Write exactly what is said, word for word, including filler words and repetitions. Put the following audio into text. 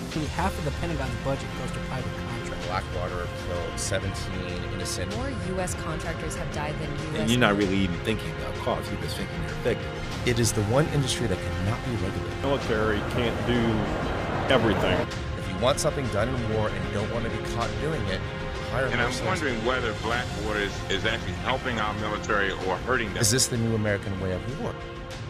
Roughly half of the Pentagon's budget goes to private contractors. Blackwater killed seventeen innocent. More U S contractors have died than U S And you're not really even thinking of cost, you're just thinking you're effective. It is the one industry that cannot be regulated. Military can't do everything. If you want something done in war and don't want to be caught doing it, hire And I'm mercenaries. wondering whether Blackwater is, is actually helping our military or hurting them. Is this the new American way of war?